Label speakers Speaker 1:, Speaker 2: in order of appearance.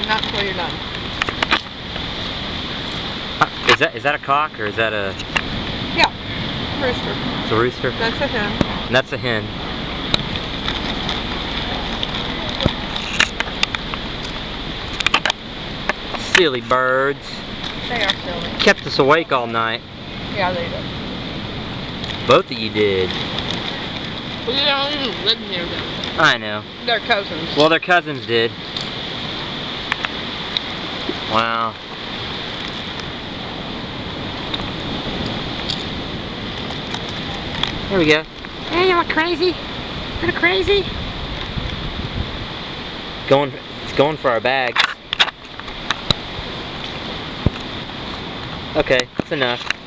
Speaker 1: not until you're done.
Speaker 2: Is that a cock or is that a...
Speaker 1: Yeah, rooster.
Speaker 2: It's a rooster?
Speaker 1: That's a hen.
Speaker 2: And that's a hen. Silly birds.
Speaker 1: They are silly.
Speaker 2: Kept us awake all night.
Speaker 1: Yeah, they do.
Speaker 2: Both of you did.
Speaker 1: Well, they don't even live near them.
Speaker 2: I know.
Speaker 1: They're cousins.
Speaker 2: Well, their cousins did. Wow. Here we go. Hey, you look crazy? Kinda crazy? It's going for our bags. Okay, that's enough.